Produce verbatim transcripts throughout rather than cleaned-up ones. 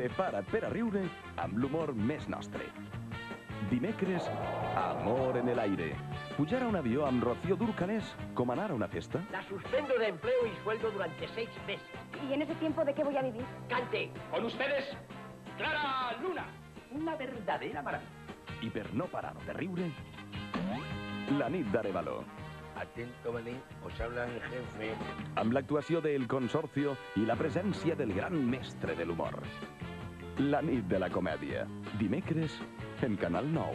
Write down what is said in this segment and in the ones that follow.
Prepara't per a riure amb l'humor més nostre. Dimecres, amor en el aire. Pujar a un avió amb Rocío Dúrcal és com anar a una festa. La suspendo de empleo y sueldo durante seis meses. ¿Y en ese tiempo de qué voy a vivir? Cante. Con ustedes, Clara Luna. Una verdadera maravilla. I per no parar de riure, la nit d'Arévalo. Atento, maní, os habla el jefe. Amb l'actuació del Consorcio i la presència del gran mestre de l'humor. La nit de la comèdia. Dimecres, en Canal nou.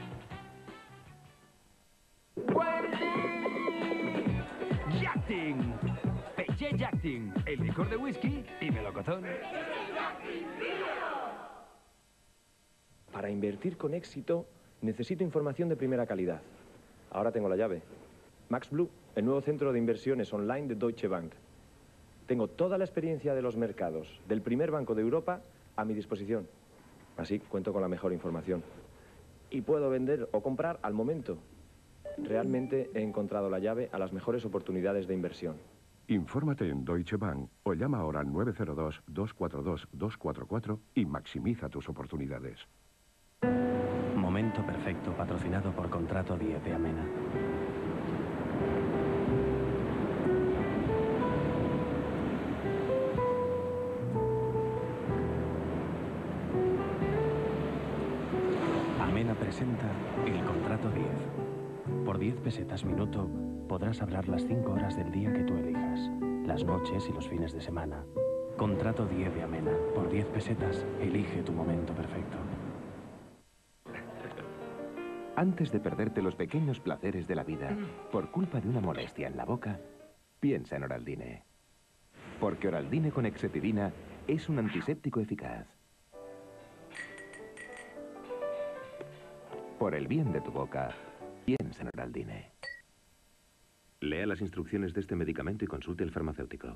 Yachting. Peche Yachting, el licor de whisky y melocotón. Para invertir con éxito, necesito información de primera calidad. Ahora tengo la llave. Max Blue, el nuevo centro de inversiones online de Deutsche Bank. Tengo toda la experiencia de los mercados, del primer banco de Europa, a mi disposición. Así cuento con la mejor información. Y puedo vender o comprar al momento. Realmente he encontrado la llave a las mejores oportunidades de inversión. Infórmate en Deutsche Bank o llama ahora al nueve cero dos, dos cuatro dos, dos cuatro cuatro y maximiza tus oportunidades. Momento perfecto, patrocinado por Contrato diez de Amena. Amena presenta el Contrato diez. Por diez pesetas minuto podrás hablar las cinco horas del día que tú elijas, las noches y los fines de semana. Contrato diez de Amena. Por diez pesetas, elige tu momento perfecto. Antes de perderte los pequeños placeres de la vida por culpa de una molestia en la boca, piensa en Oraldine. Porque Oraldine con hexetidina es un antiséptico eficaz. Por el bien de tu boca, piensa en Oraldine. Lea las instrucciones de este medicamento y consulte al farmacéutico.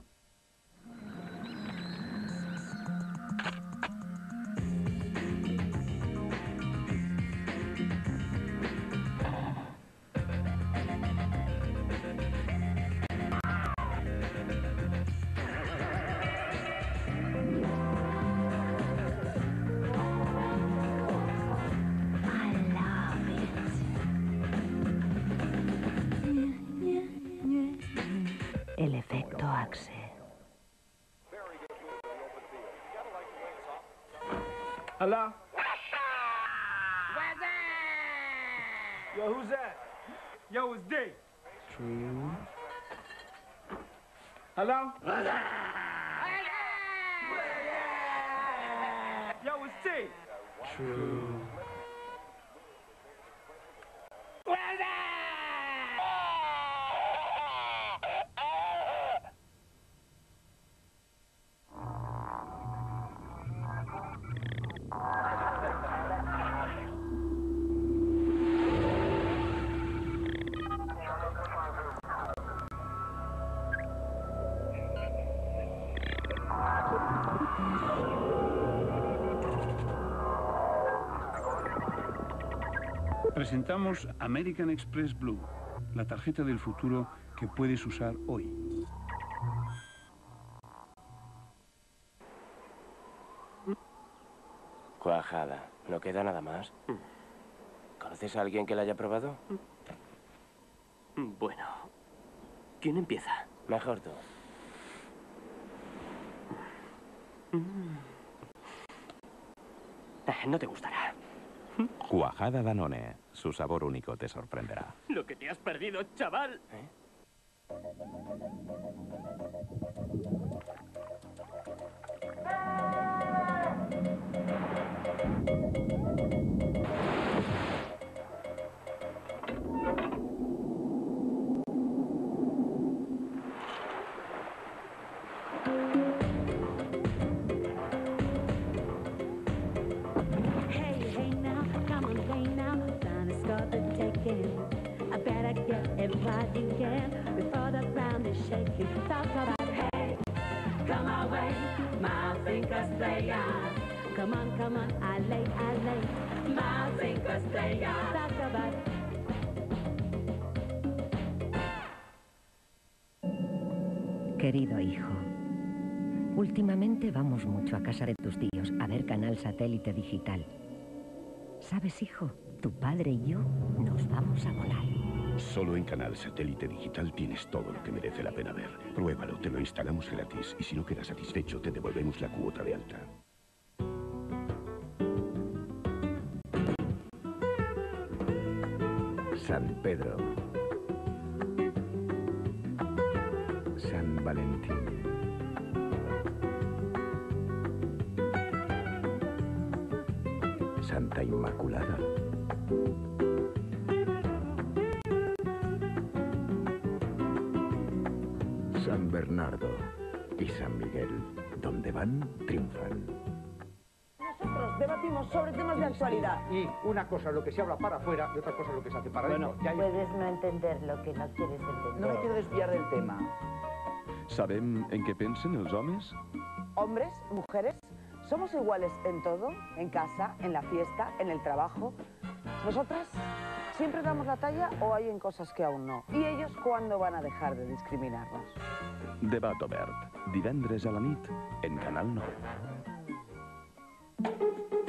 El efecto Axe. Hello? Yo, who's that? Yo, it's D. True. Hello? Yo, it's T. True. Presentamos American Express Blue, la tarjeta del futuro que puedes usar hoy. Cuajada. ¿No queda nada más? ¿Conoces a alguien que la haya probado? Bueno. ¿Quién empieza? Mejor tú. No te gustará. Cuajada Danone. Su sabor único te sorprenderá. Lo que te has perdido, chaval. ¿Eh? I better get it right again before the ground is shaking. Talk about hey, come away, my fingers play on. Come on, come on, I lay, I lay, my fingers play on. Talk about. Querido hijo, Últimamente vamos mucho a casa de tus tíos a ver Canal Satélite Digital. ¿Sabes, hijo? Tu padre y yo nos vamos a volar. Solo en Canal Satélite Digital tienes todo lo que merece la pena ver. Pruébalo, te lo instalamos gratis y si no quedas satisfecho te devolvemos la cuota de alta. San Pedro. San Valentín. Santa Inmaculada. San Bernardo y San Miguel. Donde van, triunfan. Nosotros debatimos sobre temas de actualidad. Y una cosa es lo que se habla para afuera y otra cosa es lo que se hace para adentro. Bueno, puedes no entender lo que no quieres entender. No me quiero desviar del tema. Sabem en què pensen els homes? Hombres, mujeres, somos iguales en todo, en casa, en la fiesta, en el trabajo. ¿Nosotras siempre damos la talla o hay en cosas que aún no? ¿Y ellos cuándo van a dejar de discriminarnos? Debat obert. Divendres a la nit en Canal nou.